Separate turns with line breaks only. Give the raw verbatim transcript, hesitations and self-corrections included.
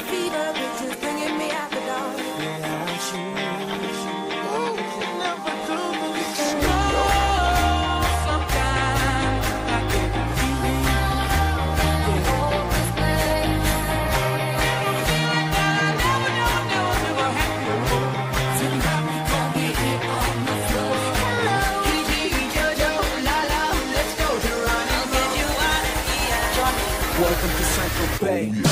fever, which is bringing me out the door. Without you, ooh, you never do me. Oh, sometimes I get the feeling. Welcome to Central Bay.